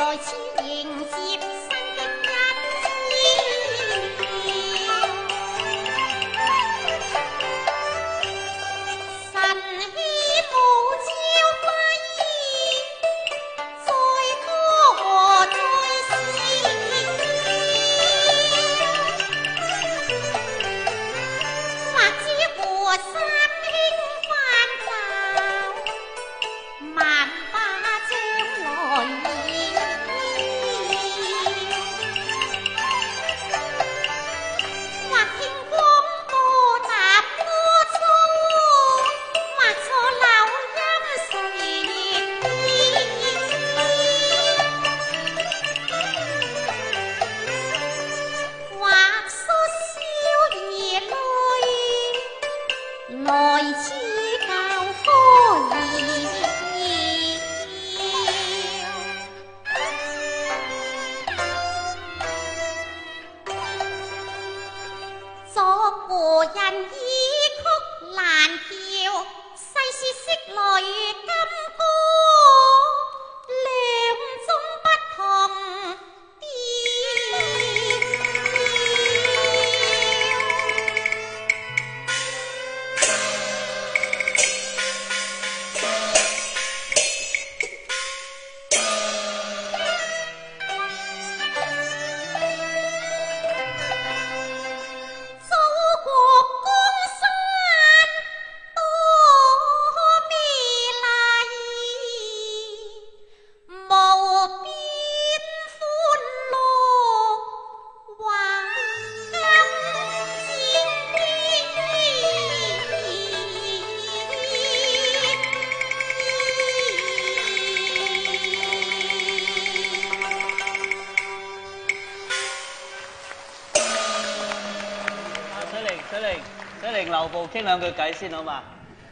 来此迎接新的一天，晨曦無朝暉，載歌和載詩，或知和山輕泛罩，萬花將來現。或天光多答歌粗，或錯柳音誰念或疏少兒淚，來此教歌謠。作和人以曲難調，世事識來金歌，兩種不同祖國江山多美麗，無邊歡樂還水玲留步傾兩句偈先好嘛？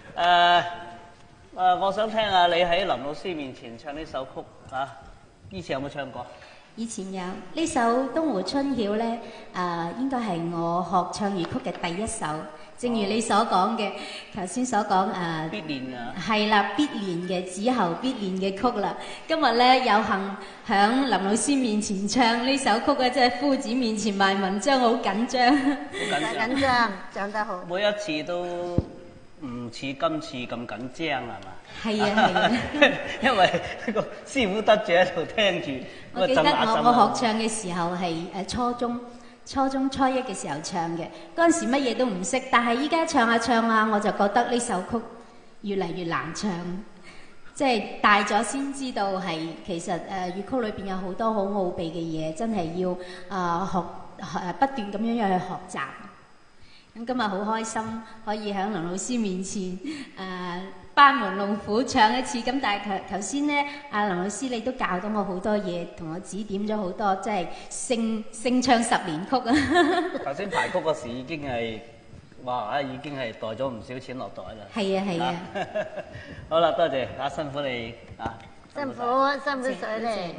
我想聽下你喺林老師面前唱呢首曲啊，以前有冇唱過？ 以前有呢首《東湖春曉》呢，應該係我學唱粵曲嘅第一首。正如你所講嘅，頭先所講必練啊， 係啦，必練嘅子喉必練嘅曲啦。今日呢，有幸響林老師面前唱呢首曲嘅，即係夫子面前賣文章，好緊張。 好緊張， 唱得好。 每一次都唔似今次咁緊張係嘛？ 係啊係啊， 因為個師傅得住喺度聽住。 我記得我學唱嘅時候係初中初一嘅時候唱嘅，嗰陣時乜嘢都唔識，但係依家唱下唱下，我就覺得呢首曲越嚟越難唱，即係大咗先知道係其實粵曲裏邊有好多好奧秘嘅嘢，真係要不斷咁樣去學習。咁今日好開心可以喺林老師面前班門弄斧唱一次，咁但係頭先咧，阿林老師你都教到我好多嘢，同我指點咗好多，即係勝唱10年曲啊！ 頭先排曲嗰時已經係，哇！已經係袋咗唔少錢落袋啦。 係啊係啊！ 好啦，多謝啊，辛苦你啊！ 辛苦水玲。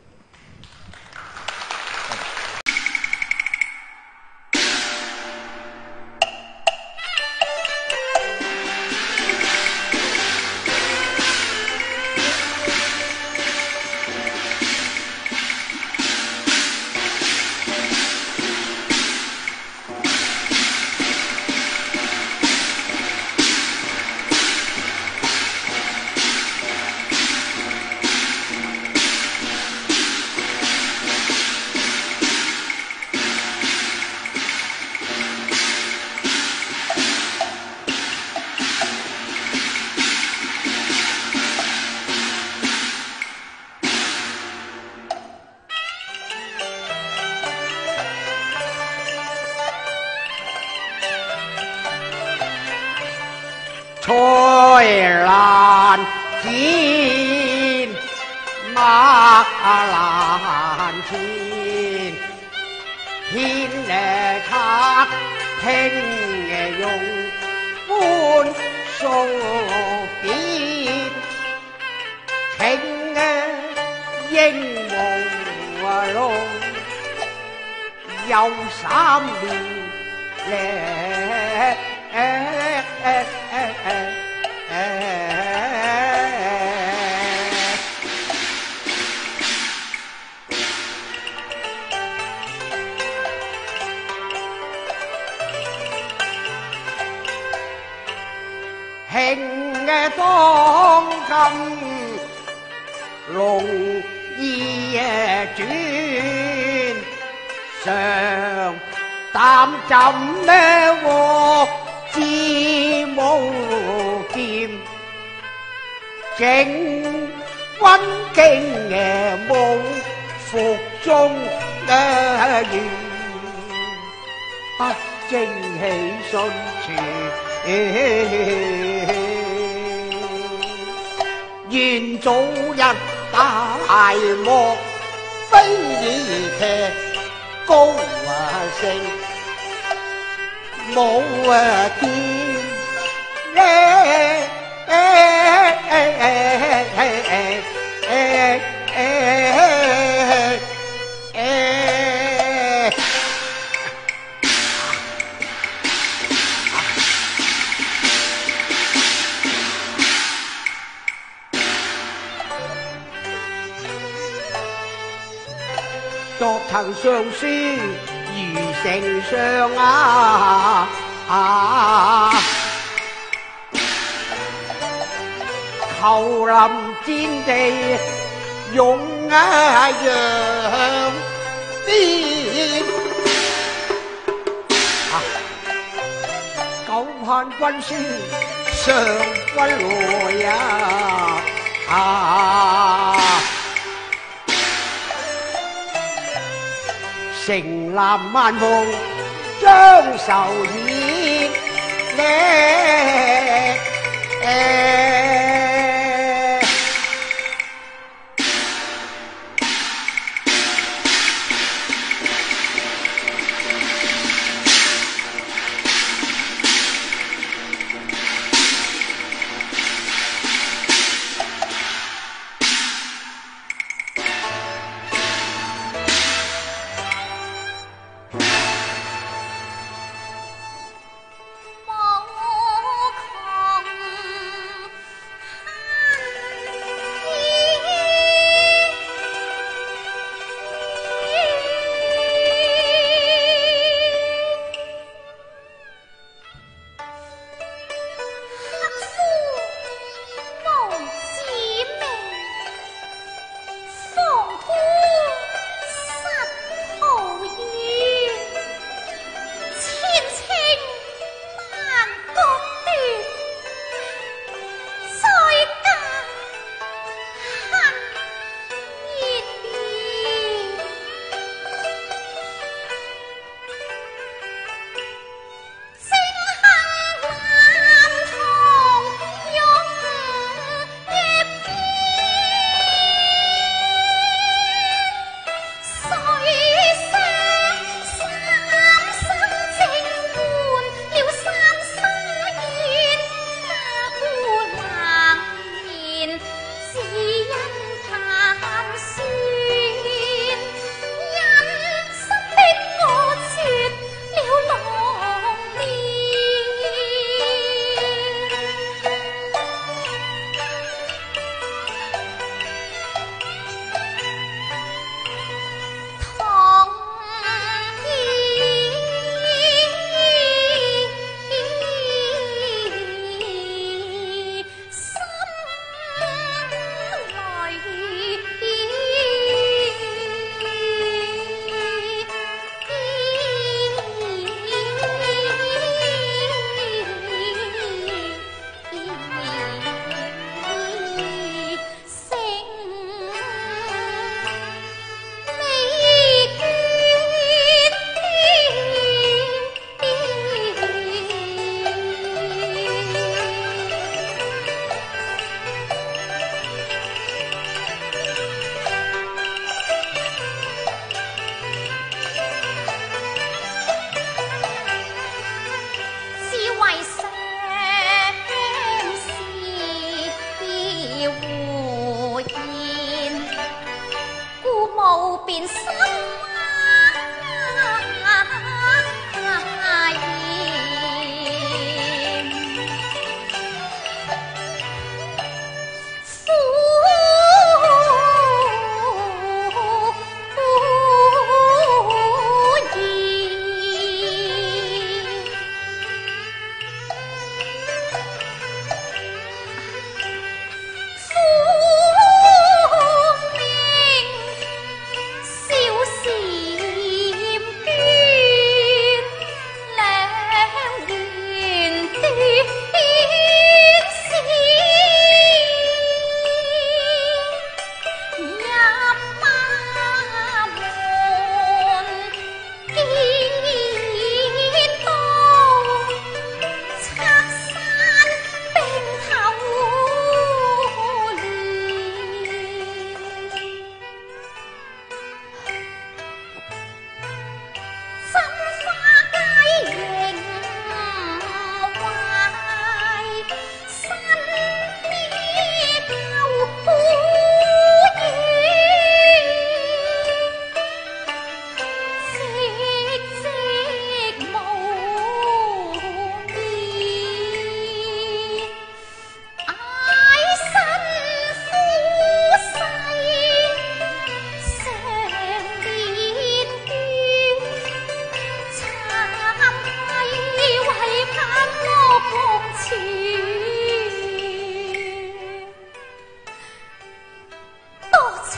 翠蘭剪，馬蘭前，天策聽用歡數變，情英無路，有3年當今龍意轉，常擔怎咩禍之無劍，整溫經無腹中願，不正氣順傳。願早日大幕飛已劇高升，冇見作藤上書如丞相求臨戰地勇揚鞭，久盼軍書上歸來城南萬紅將愁熱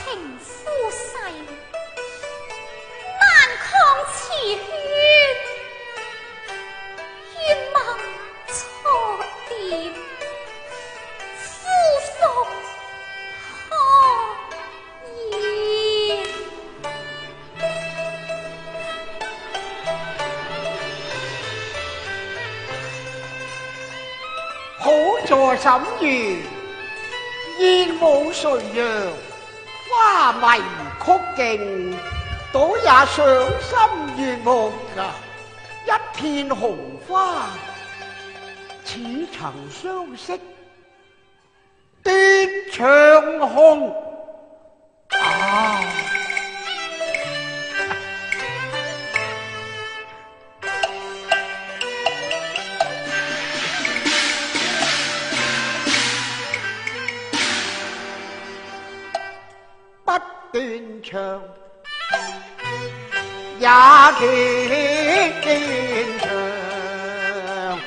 情夫婿，难抗此血，願盟錯點，夫復何言？ 好在審閱，燕舞垂楊，花迷曲徑，倒也賞心悅目啊！一片紅花，似曾相識，斷腸紅啊！不斷腸也斷腸，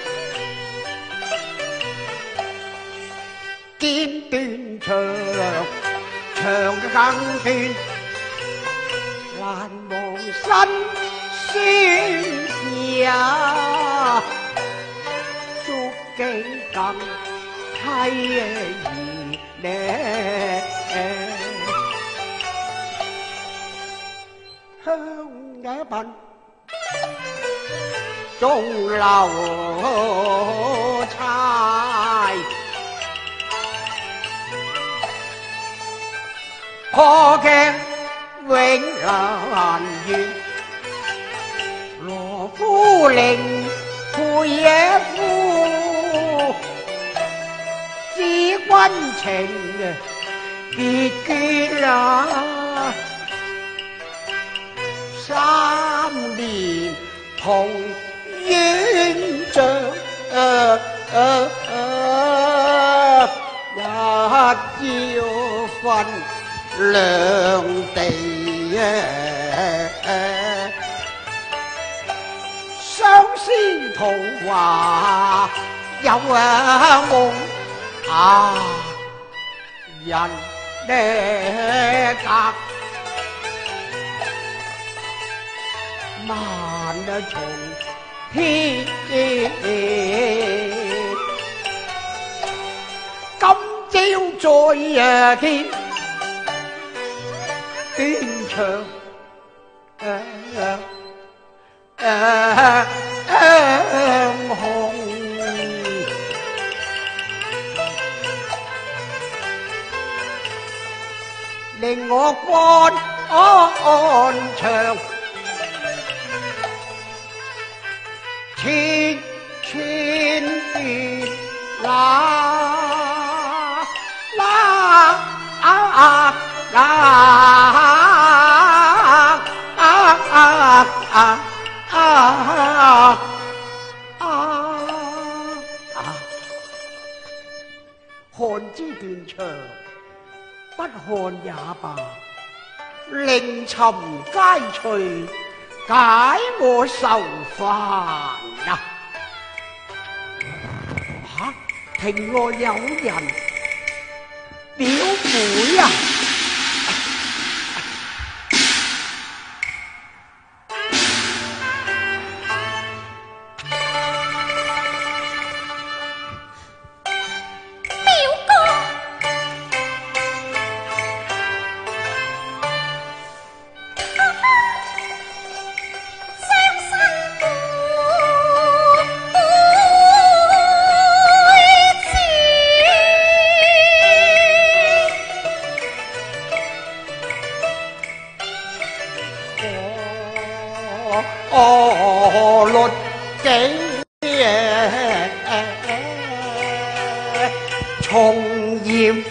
見斷腸，腸更斷，難忘辛酸呀，觸景更凄怡呢。香野賓，鐘樓猜，可鏡永難圓。羅夫令配野夫，知君情別倦啦。三年同院長，一朝分兩地相思圖畫有夢啊，人呢隔萬重天，今朝再見斷腸紅，令我肝腸千遍看之斷腸，不看也罷，令尋佳趣，解我愁煩啊！庭外有人表妹啊！律己從嚴，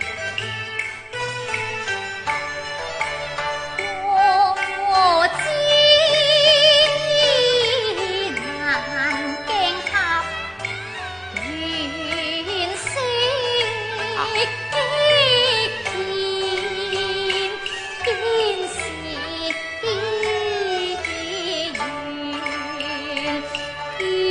我知難鏡合，原色見時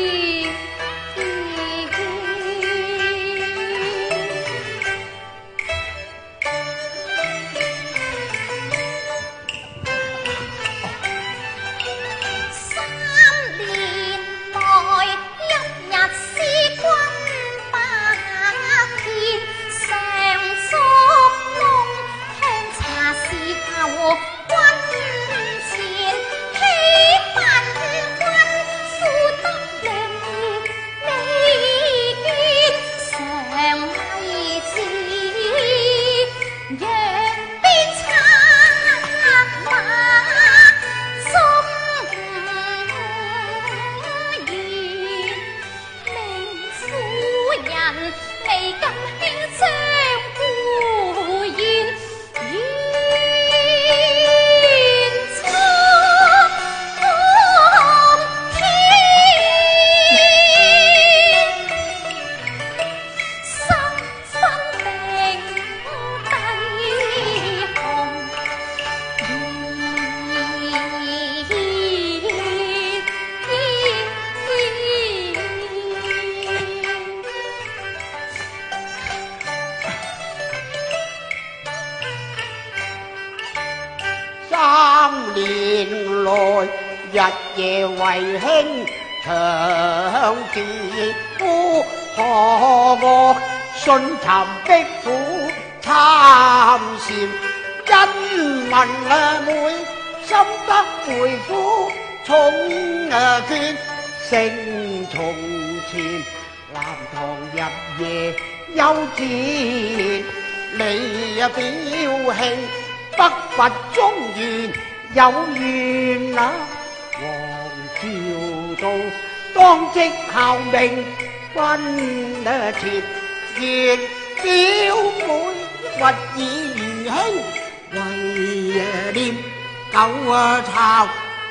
3年來日夜為兄長自苦，何我信尋逼苦參禪，因問妹心得回苦重決，勝從前南堂入夜休戰，你表兄北伐中原有緣啊！王朝道當即效命軍前，願表妹屈以元兄為念舊巢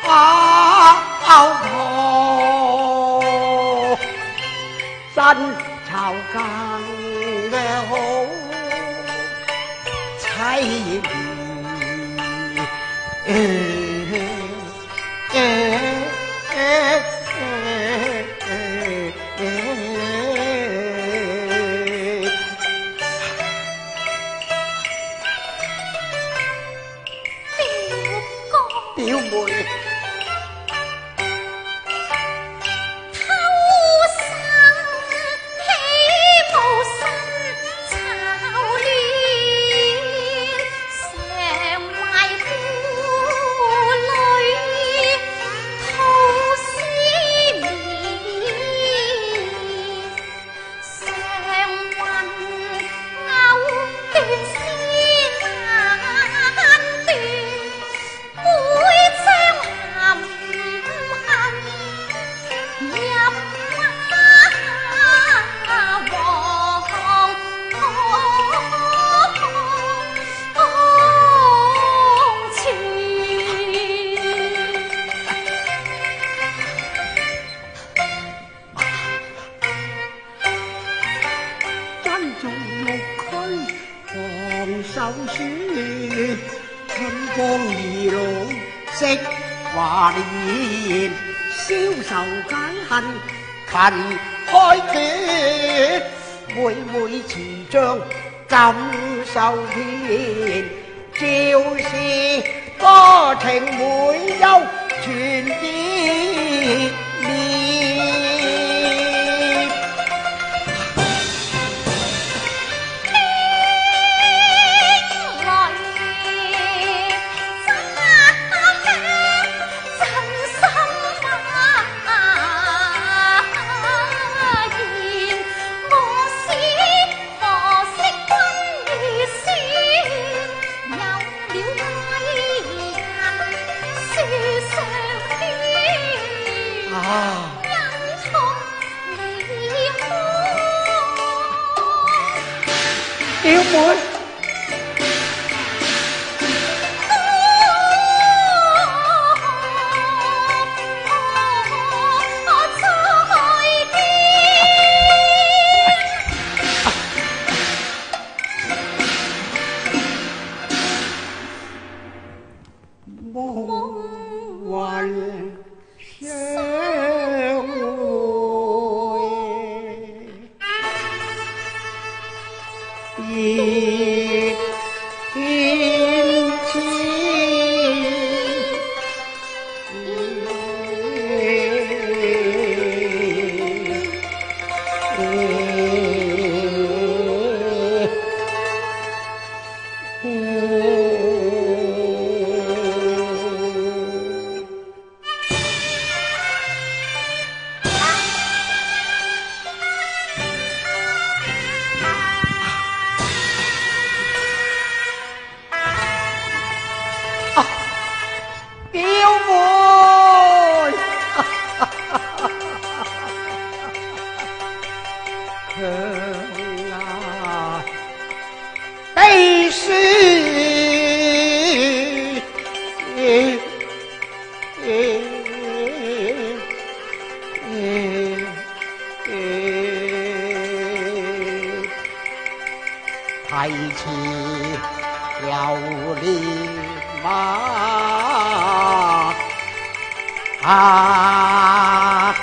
破，新巢更好凄表妹。勤開決，每每持章感受天，照是歌情每休全結滅。表妹，夢魂相會。天悲書提詞流連馬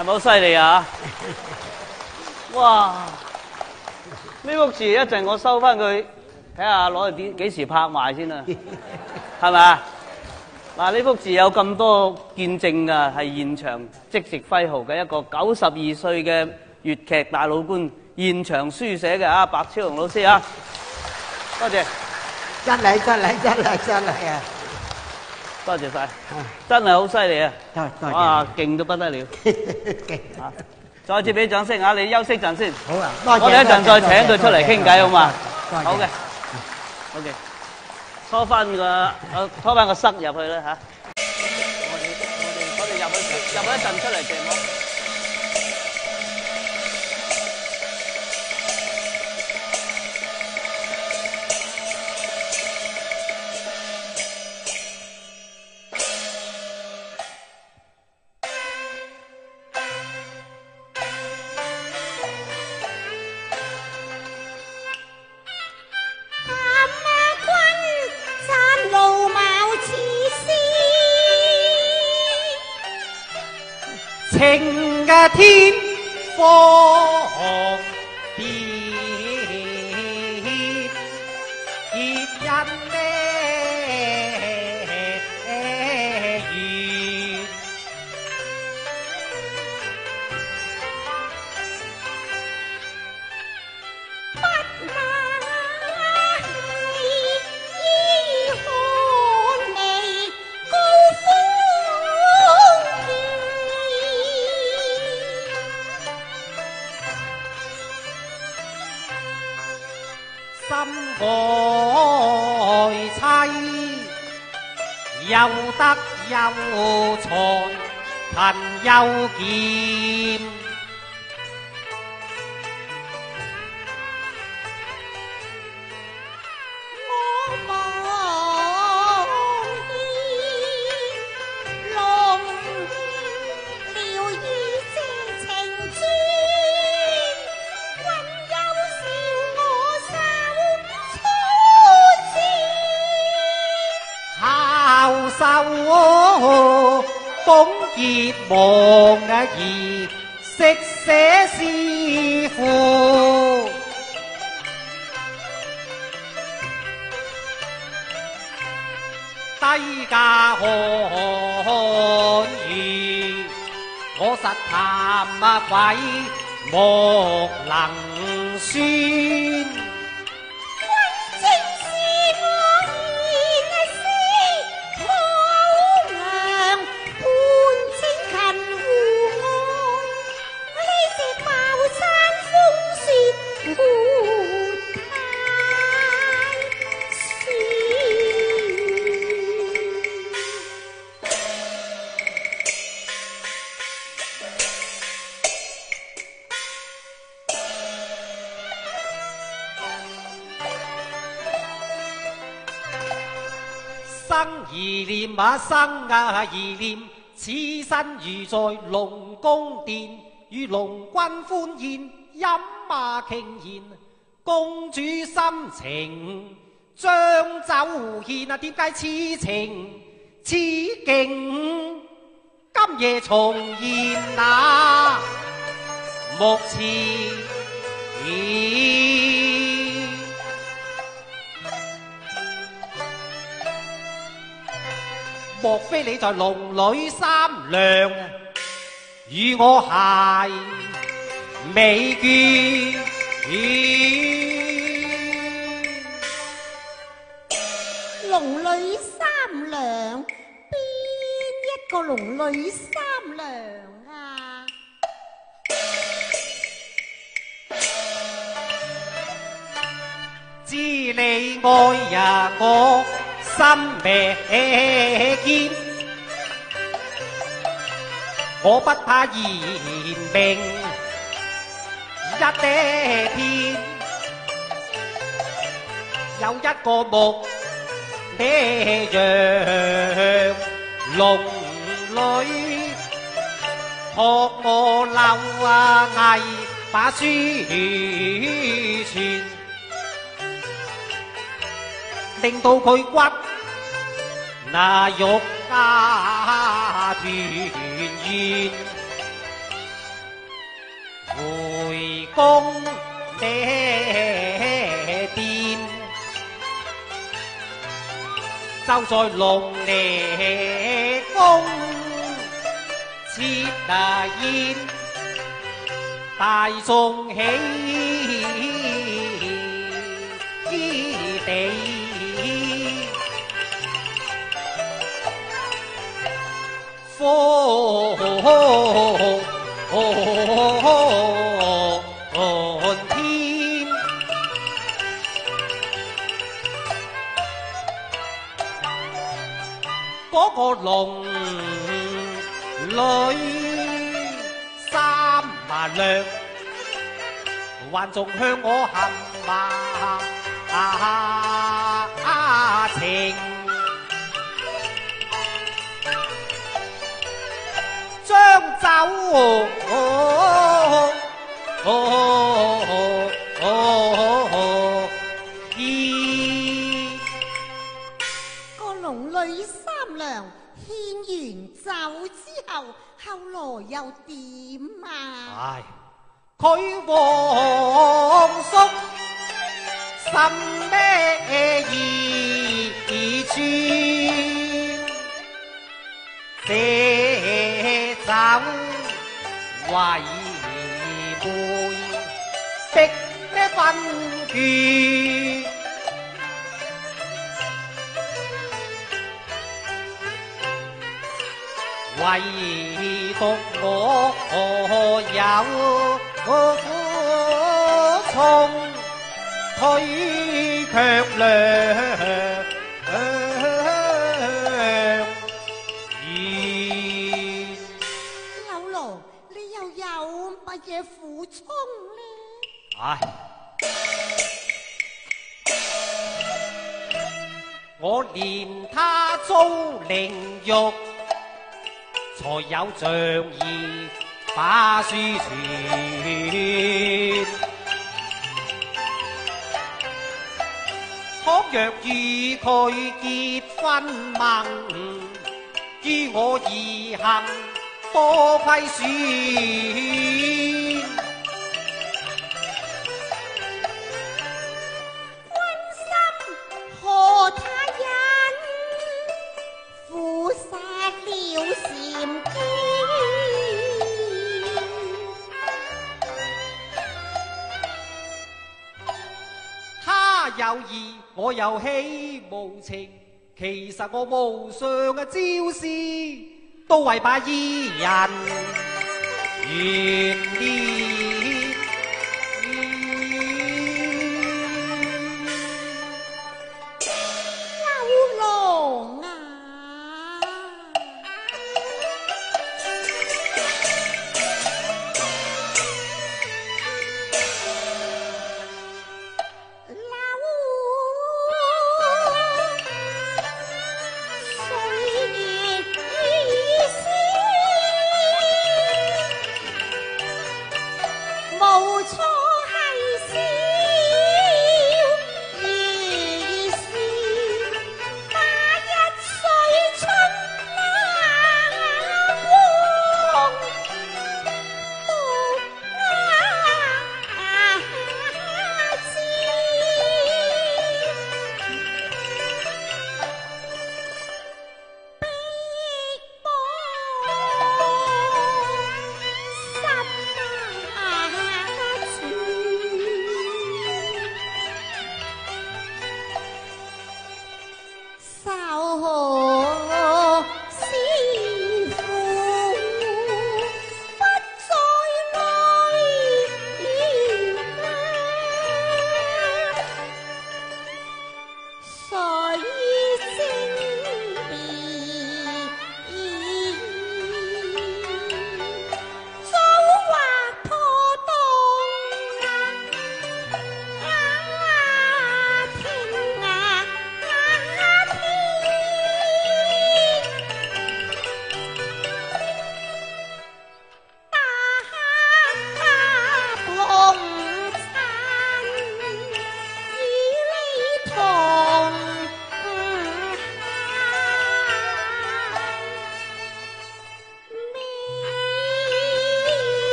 係咪好犀利啊？哇！呢幅字一陣我收翻佢，睇下攞嚟幾時拍賣先啊？係咪啊？嗱，呢幅字有咁多見證㗎，係現場即席揮毫嘅一個92歲嘅粵劇大老倌現場書寫嘅啊，白超雄老師啊，多謝。 真係啊！ 多謝晒，真係好犀利啊！ 多謝哇，勁到不得了！啊，再次俾掌聲啊！你休息陣先。 好啊，多謝。 我哋一陣再請佢出嚟傾偈好嘛？好嘅，OK。拖翻個塞入去啦嚇。我哋入一陣出嚟謝幕。 情嘅天荒別人呢緣， 不那依看你高峰心愛妻，又得又財，貧又儉。手總結望兒，識寫詩賦，低價看魚，我實談鬼莫能算。生兒念啊，生兒念，此身如在龍宮殿，與龍君歡宴，飲傾言，公主心情將酒獻啊！點解此情此景今夜重現那目前？莫非你在龍裏三娘，與我係美眷？ 龍女三娘，邊一個龍女三娘啊？ 知你愛呀我心未堅，我不怕言明一天，有一個目呢樣龍女學我漏藝把書傳，令到佢骨那玉家團圓， 回宮的殿，就在龍籬宮設宴，大眾喜地。歡天，嗰個籠裏3萬兩，還仲向我含情。將酒意個龍女三娘獻完酒之後，後來又點啊？ 唉，佢皇叔甚咩意處？這酒為妹的咩分居？唯獨我有苦衷，佢卻涼。 柳羅，你又有乜嘢苦衷呢？ 唉，我連他遭凌辱，才有仗義把書傳。倘若與佢結婚盟，於我而行多虧損。 何他人負殺了禪機？ 他有意，我又喜無情。其實我無上嘅招式，都為把伊人願念。 柳龍啊，無錯係笑，而是那一歲春光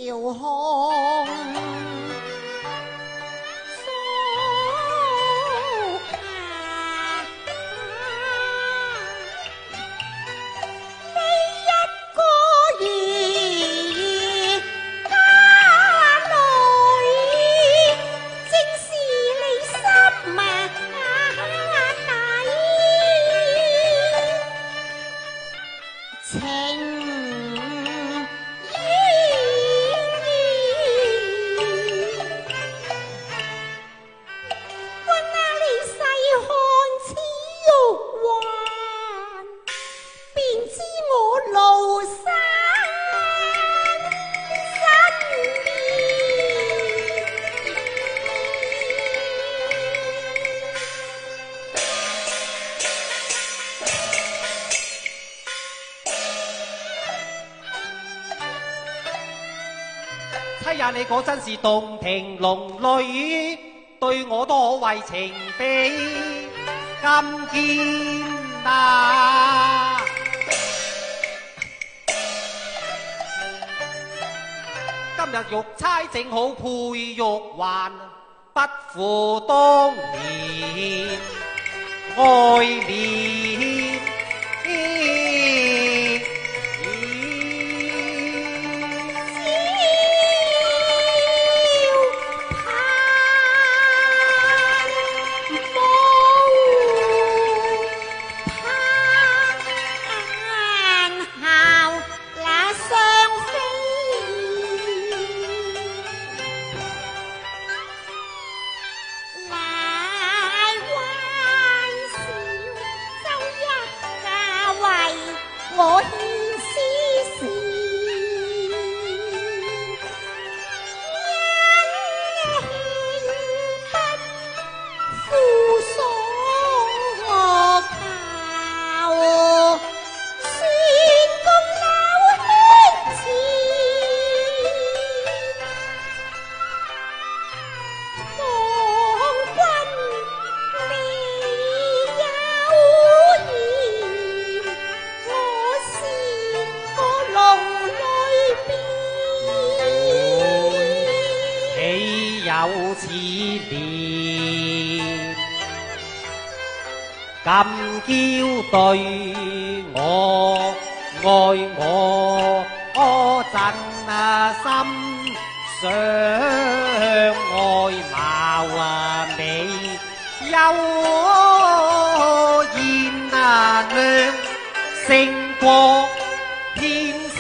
紅。 妻呀，你果真是洞庭龍女，對我多為情比金堅啊！今日玉釵正好配玉環，不負當年愛戀。 我獻絲線，因不負所求，算共有兄錢，望君未有言。 有此年，咁嬌對我愛我真心相愛貌美，有賢良勝過天仙。